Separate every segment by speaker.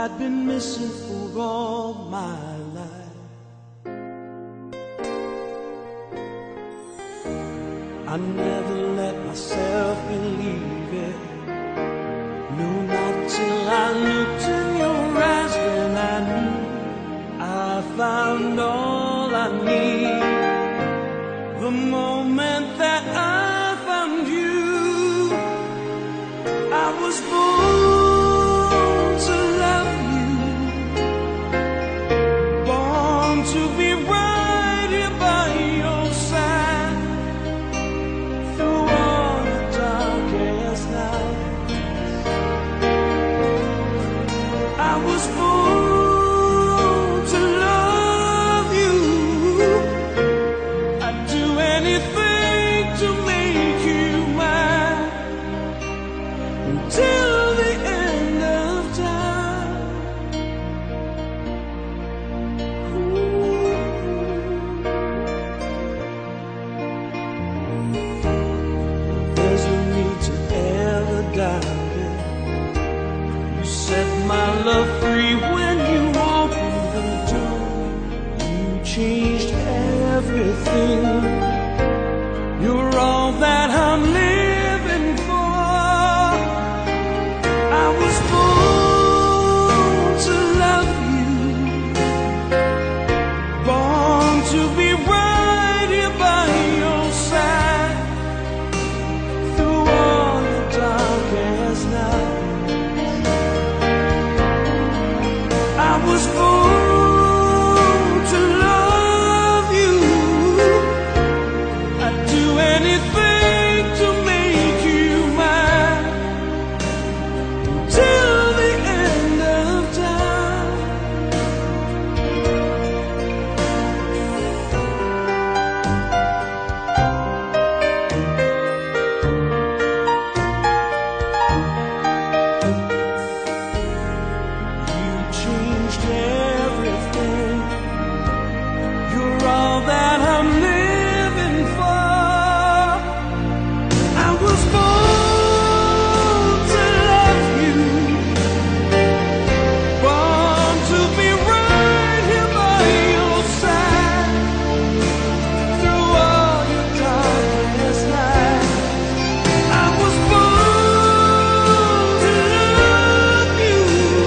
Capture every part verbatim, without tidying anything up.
Speaker 1: I'd been missing for all my life. I never let myself believe it. No, not till I looked in your eyes, when I knew I found all I need. The moment that I found you, I was born to love you, born to be right here by your side through all the darkest nights. I was born to love you. I'd do anything to make you mine until the end of time. Ooh. There's no need to ever doubt it. You set my love free when you opened the door. You changed everything. You're all that I'm living for. I was born to love you, born to be right here by your side through all the darkest nights. I was born to love you. I'd do anything to make you mine until the end of time. You changed everything. You're all that I'm living for. I was born to love you, born to be right here by your side through all your darkest nights. I was born to love you.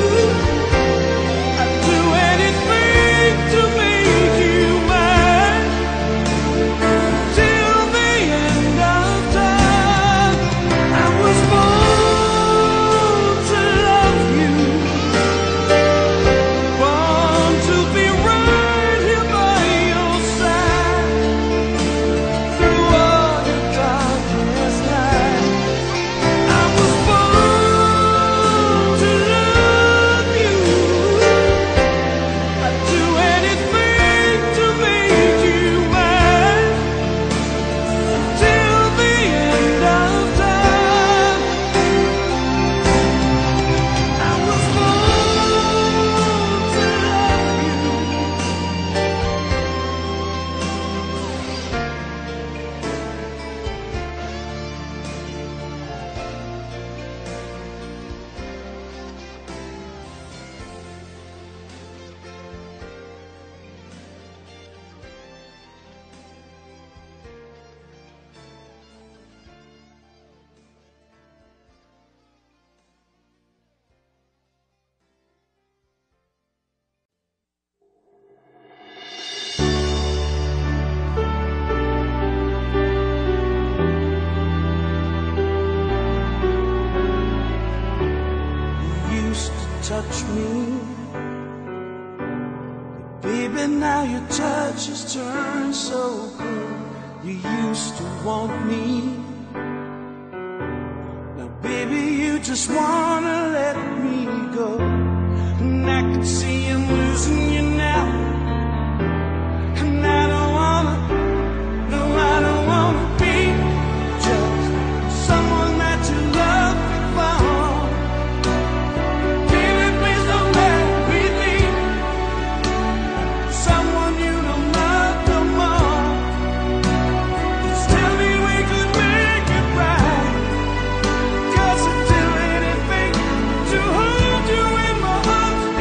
Speaker 1: I'd do anything to make you mine till the end of time. I was born to love you, born to be right here by your side through all your darkest nights. I was born to love you. I'd do anything to make you mine till the end of time. I was born to love you. You used to touch me, but baby, now your touch has turned so cold. You used to want me, now baby, you just wanna let me go. And I can see I'm losing you now, and I don't wanna, no, I don't wanna be just someone that you love before. Baby, please don't let me be someone you don't love no more. Just tell me we could make it right, 'cause I'd do anything to hold you in my arms.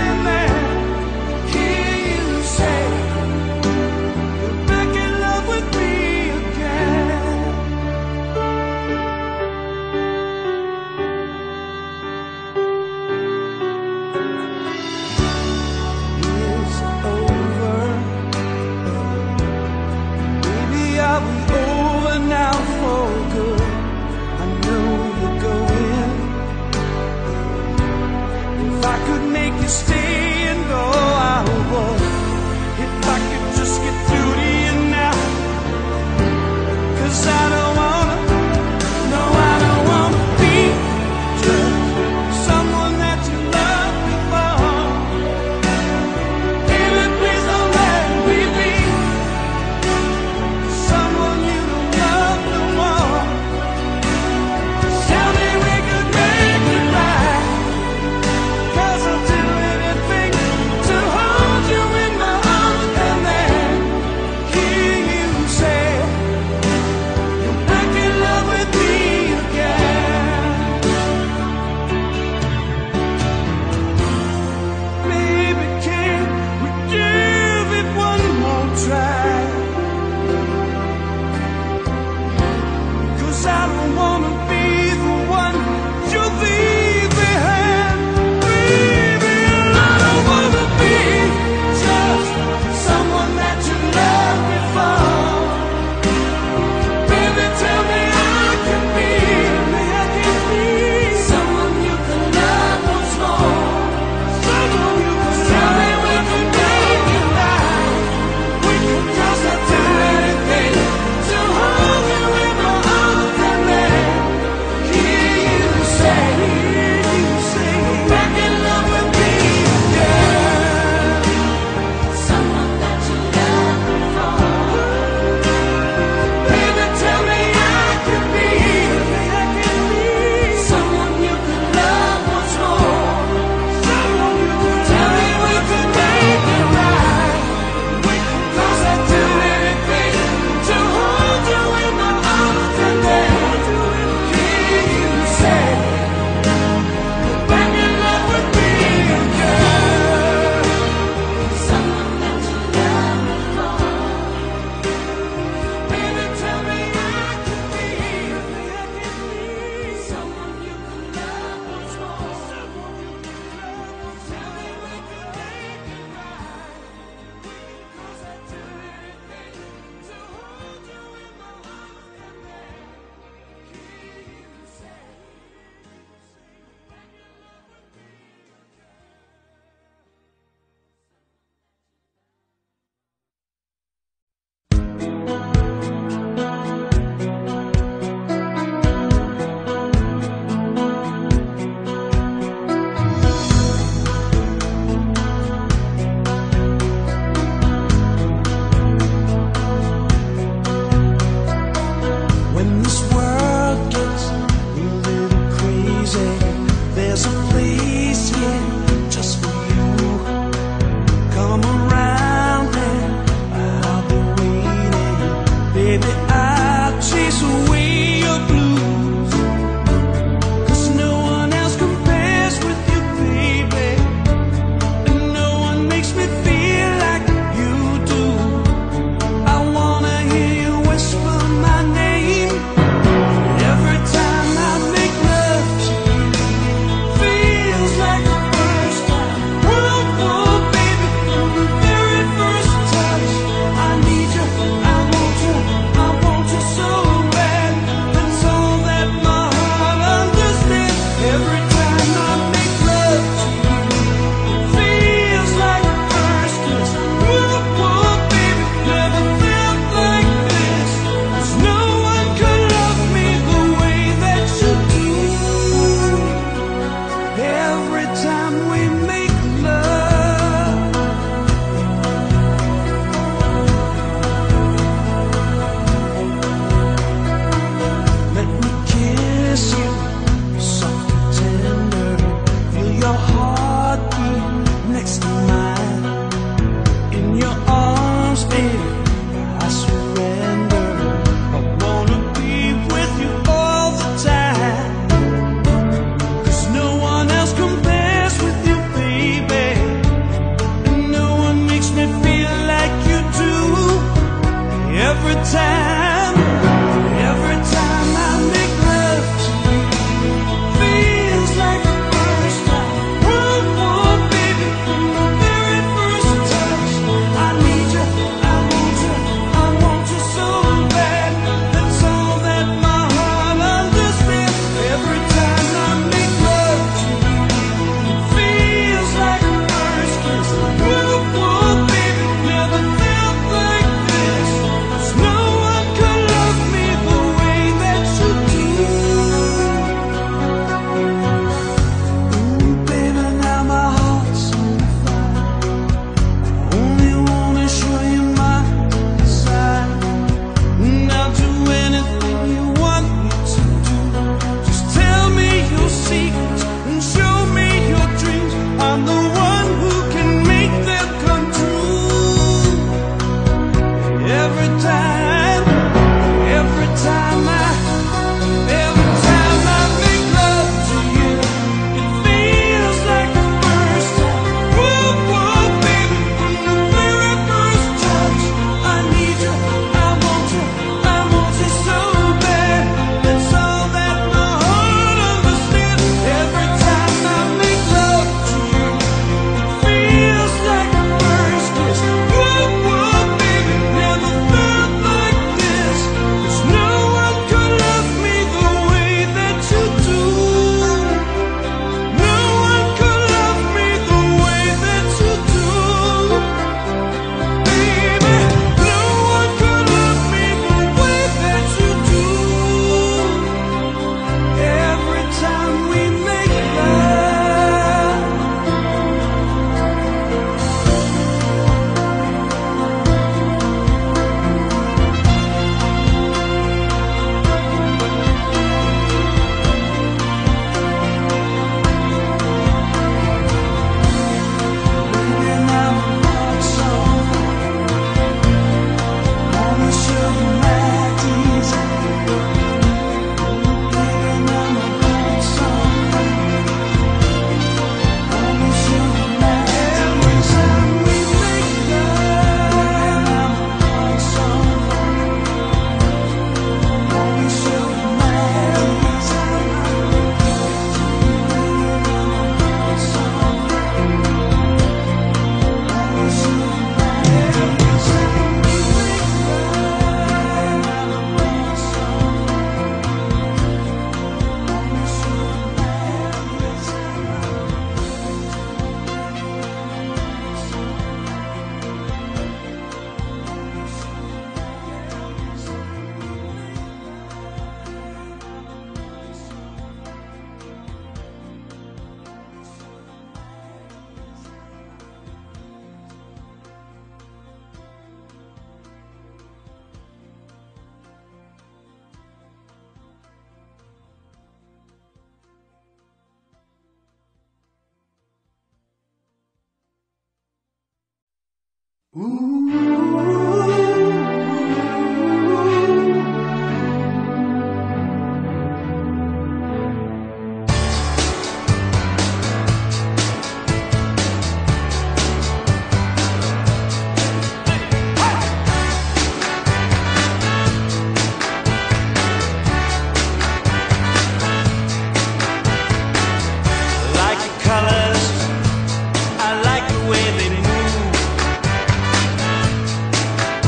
Speaker 1: I like the way they move.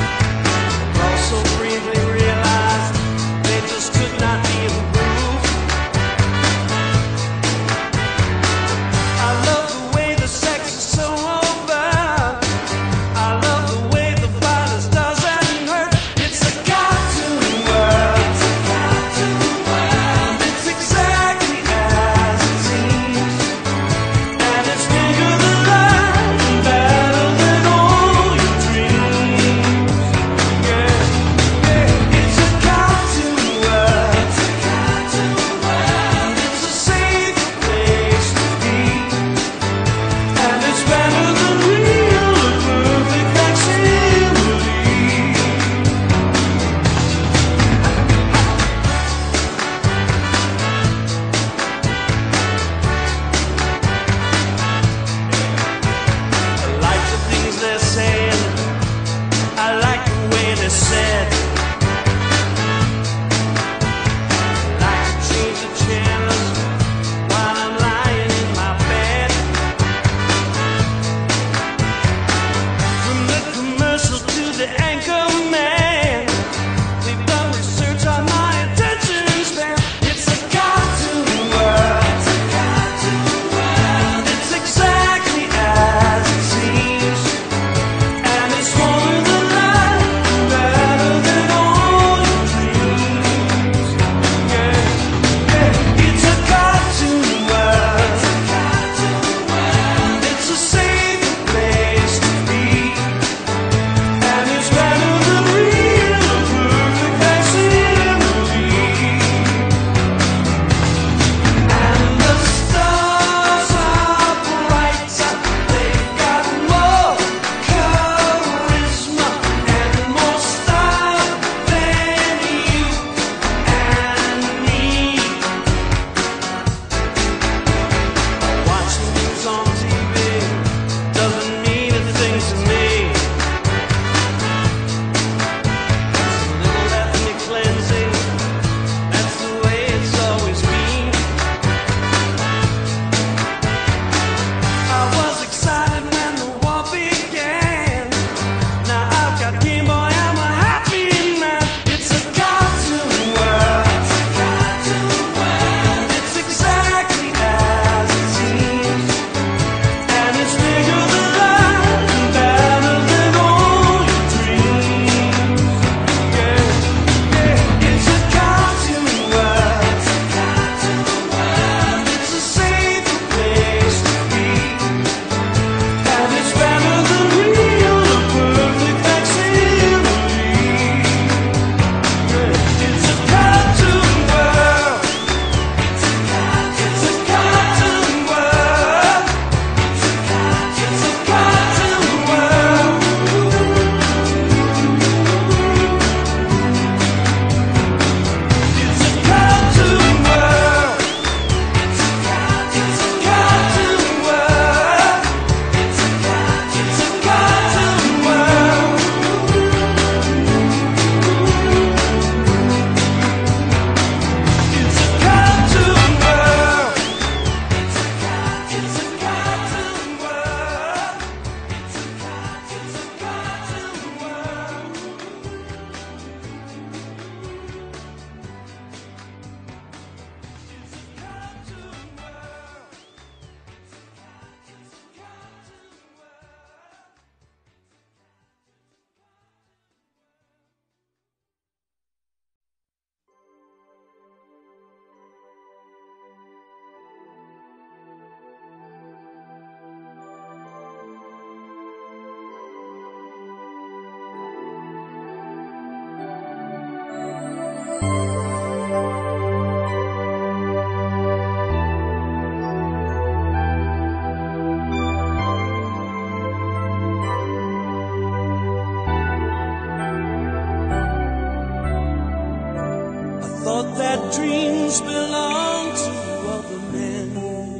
Speaker 1: dreams belong to other men.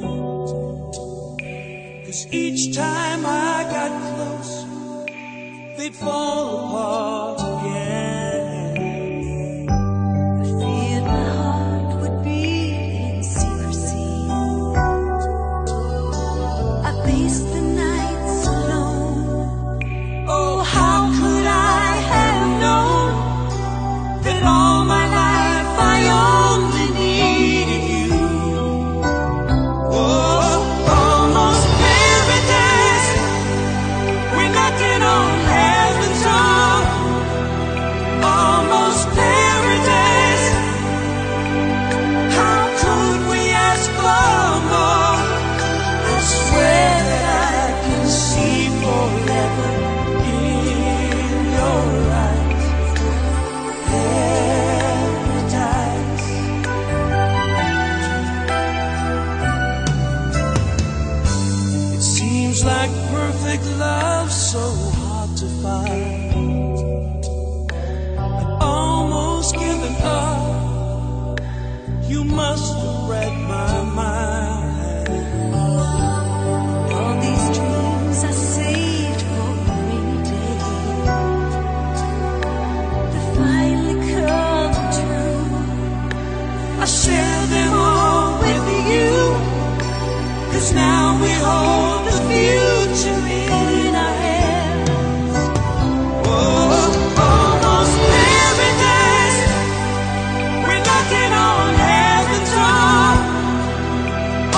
Speaker 1: 'Cause each time I got close, they'd fall apart again.
Speaker 2: I feared my heart would beat in secrecy. I faced the nights alone.
Speaker 1: Oh, how could I have known that all my life I only needed you? Oh, almost paradise, we're knocking on heaven's door. Almost paradise, how could we ask for more? I swear that I can see forever in your eyes. Paradise. It seems like perfect love so hard to find. I've almost given up. You must have read my mind.
Speaker 2: All these dreams I saved for a rainy day, they finally come true.
Speaker 1: I share them all with you, 'cause now we hold the future in our hands. Oh, almost paradise, we're knocking on heaven's door.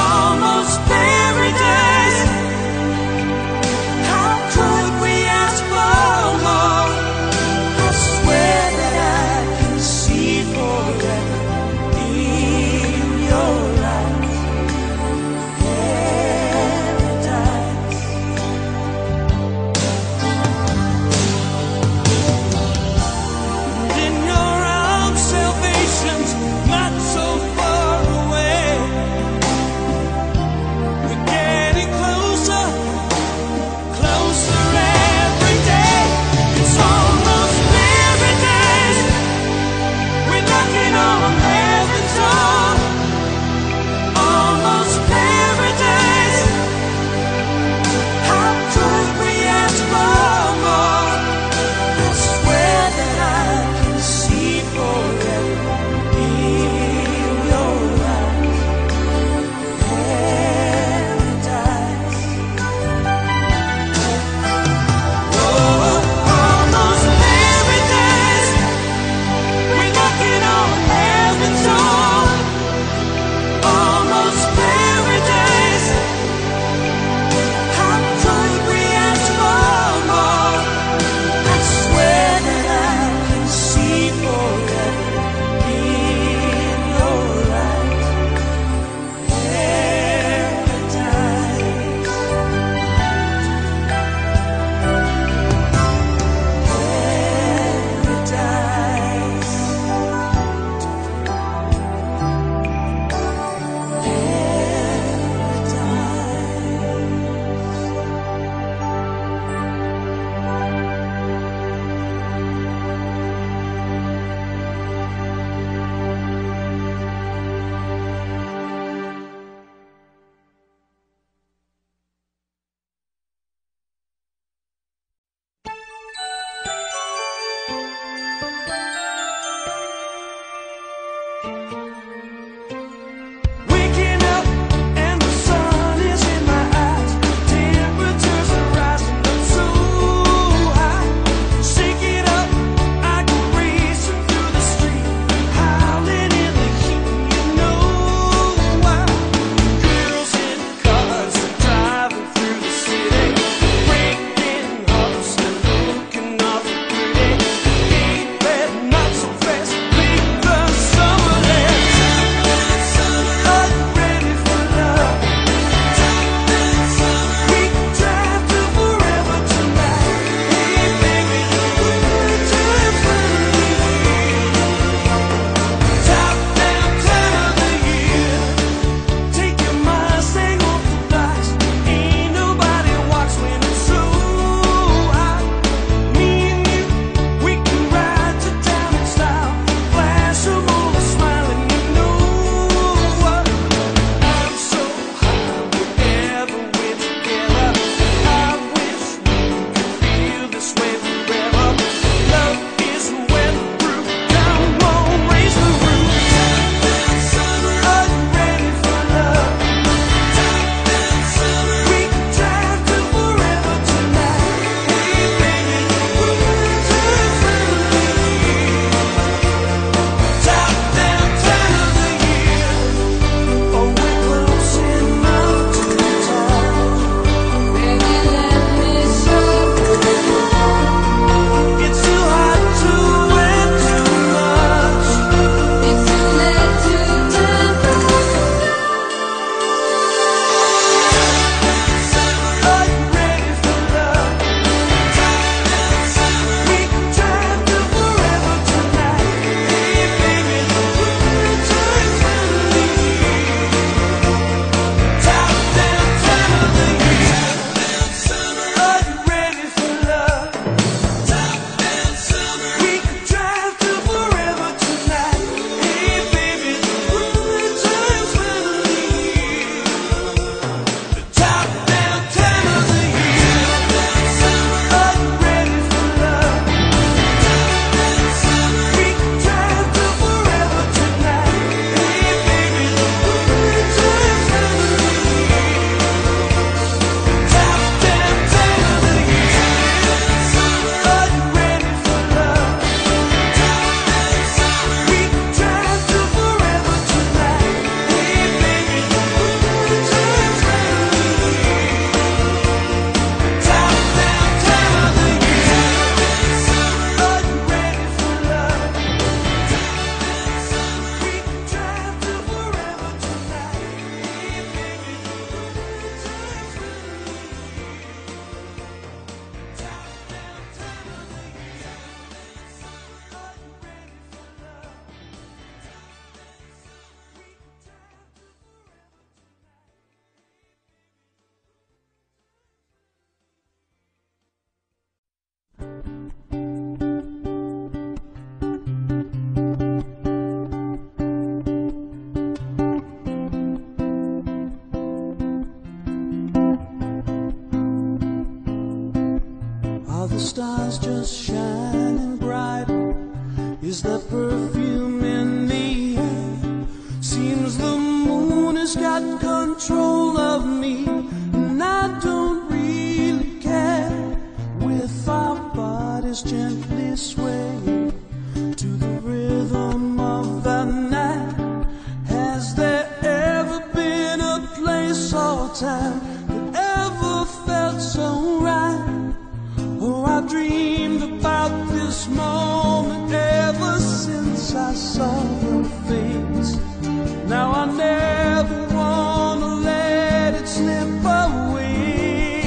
Speaker 1: the stars just shining bright? Is there perfume in the air? Seems the moon has got control of me, and I don't really care. With our bodies gently swaying to the rhythm of the night, has there ever been a place or time that ever felt so right? Oh, I've dreamed about this moment ever since I saw your face. Now I never wanna let it slip away.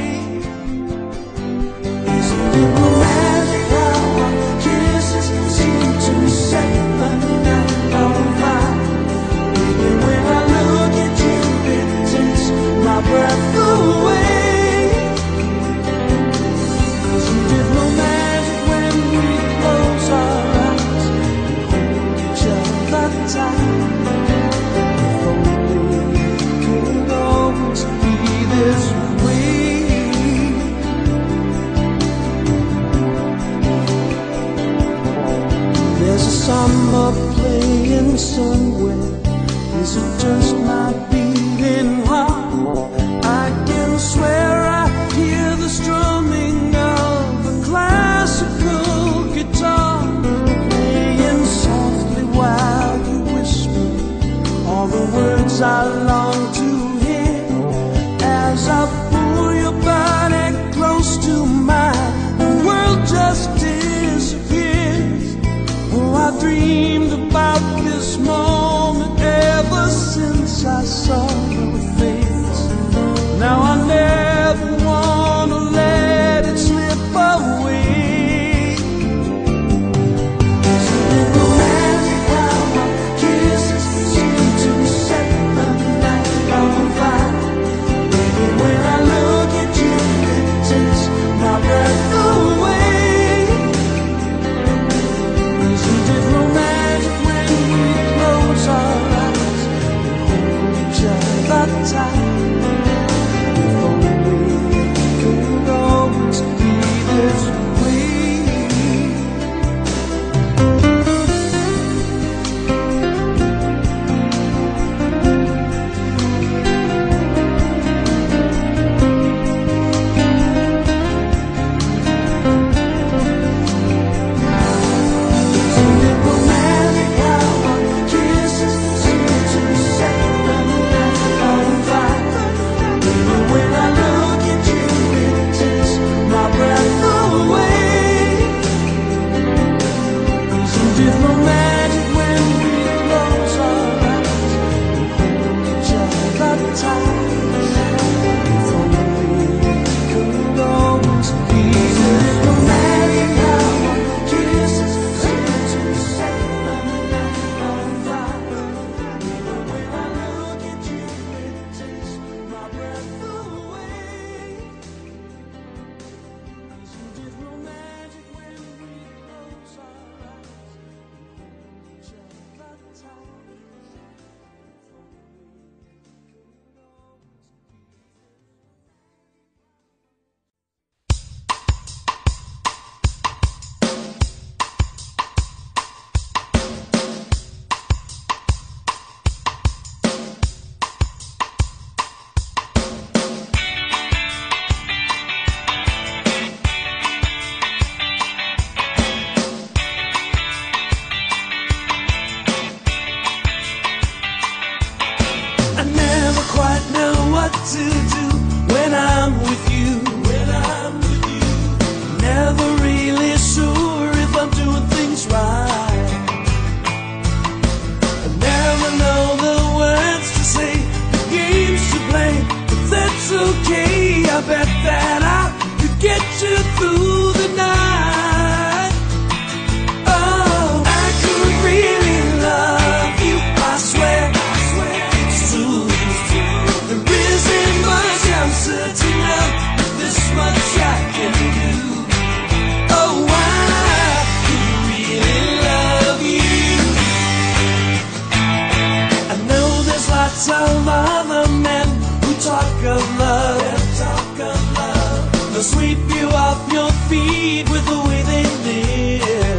Speaker 1: Isn't it romantic how our kisses seem to set the night on fire? Baby, when I look at you, it takes my breath away. Isn't it romantic when we close our eyes and hold each other tight? If only it could always be this way. There's a samba playing somewhere. Is it just my beating heart? I can swear I hear the strumming of a classical guitar, playing softly while you whisper all the words I long to hear. As I pull your body close to mine, the world just disappears. Oh, I dreamed about this moment feet with the way they live.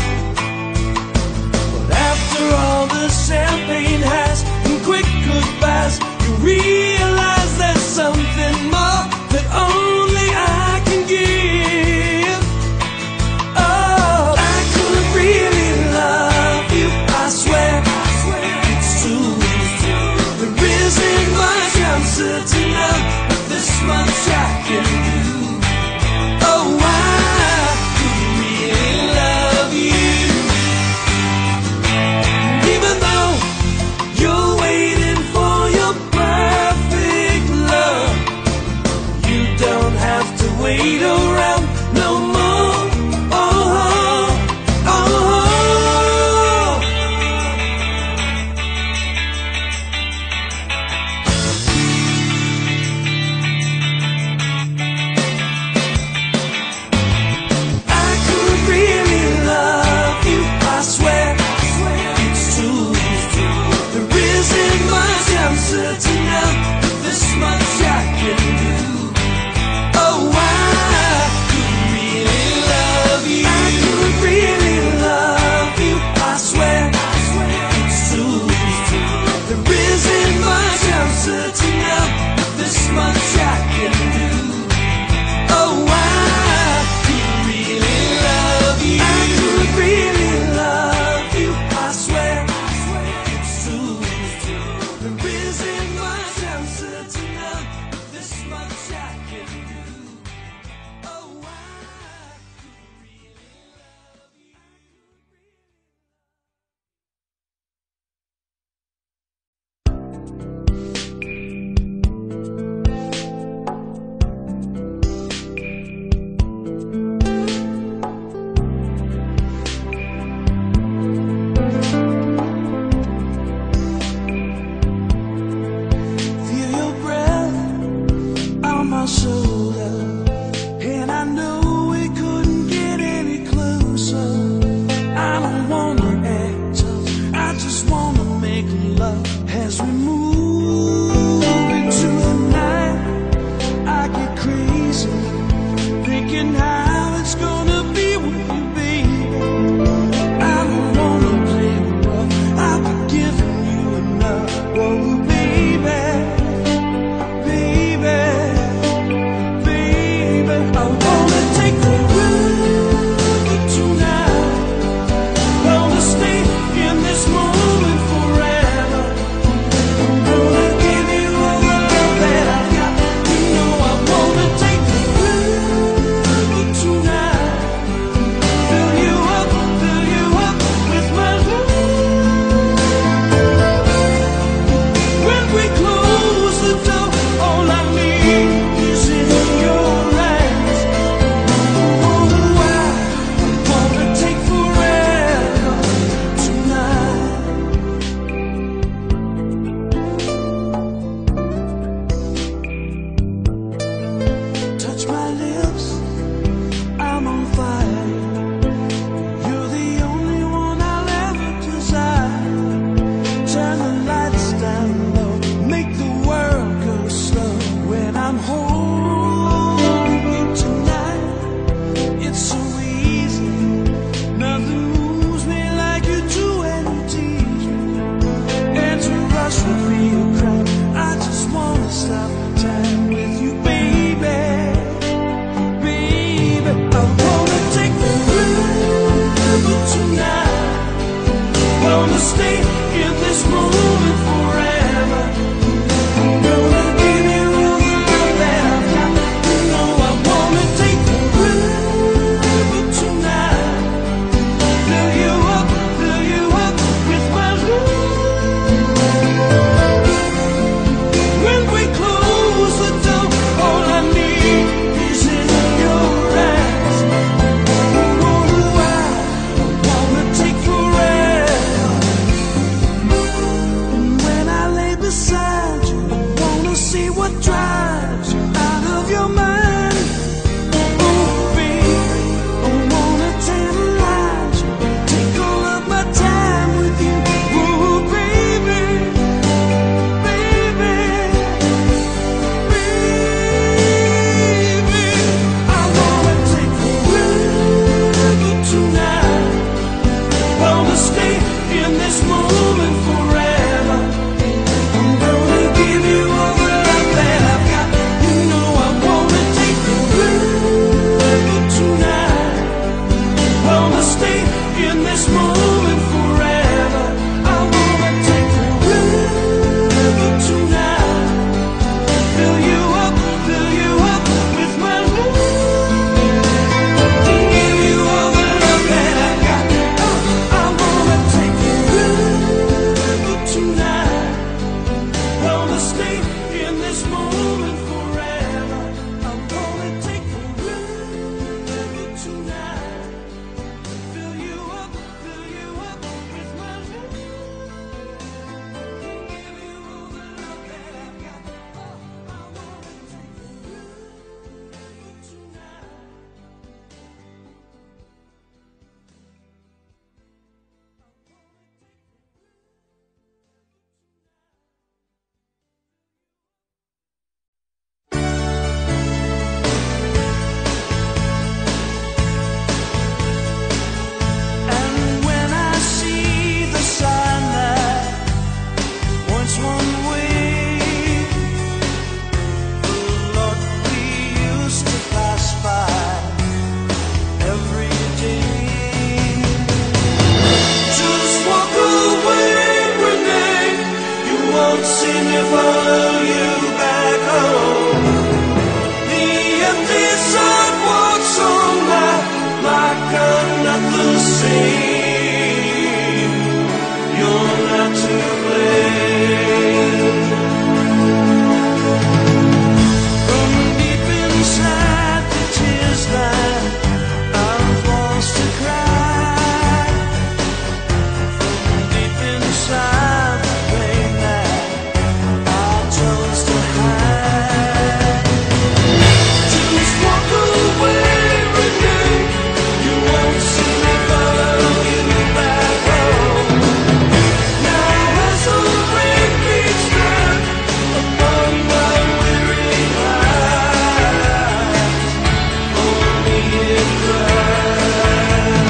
Speaker 1: But after all the champagne has and quick goodbyes, you realize there's something more that only I can give. Oh, I could really love you, I swear, it's true. There isn't much I'm certain of, but this much I can do. Oh, I could really love you. Even though you're waiting for your perfect love, you don't have to wait around no more. Oh, oh, oh. I could really love you, I swear, it's true. There isn't much I'm certain of, but this much I can do. Oh, I same. You're not to blame. From deep inside the tears that I'm forced to cry, from deep inside the pain that I chose to hide. Just walk away with me. You won't see me follow you back home. Now as the rain beats down upon my weary eyes, only it cries.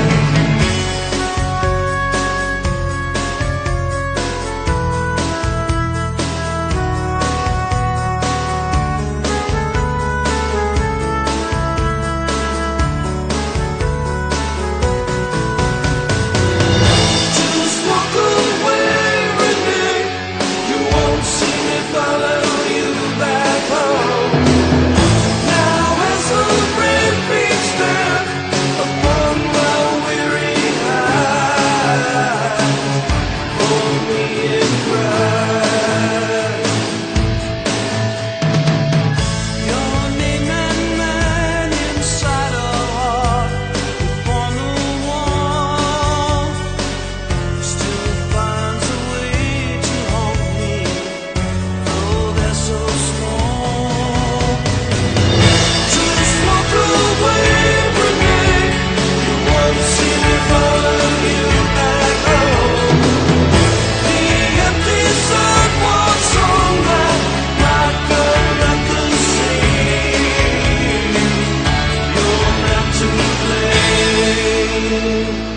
Speaker 1: Just walk away with me. You won't see me follow you back home. Now as the rain beats down upon my weary eyes, only it cries. Your name and mine inside a heart upon the wall still finds a way to haunt me, though they're so small. Just walk away with me. You won't see me follow you back home. The empty sidewalks on that Michael Record scene. You're not to blame.